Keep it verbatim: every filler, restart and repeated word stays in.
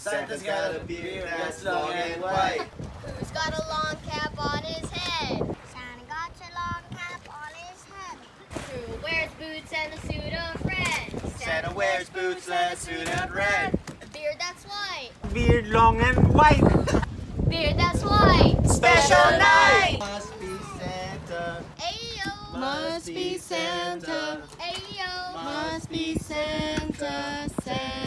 Santa's got a beard that's long and white. Who's got a long cap on his head? Santa got a long cap on his head. Who wears boots and a suit of red? Santa wears boots and a suit of red. A beard that's white. Beard long and white. Beard that's white. Special night! Must be Santa. Ayo. Must be Santa. Ayo. Must be Santa. Santa.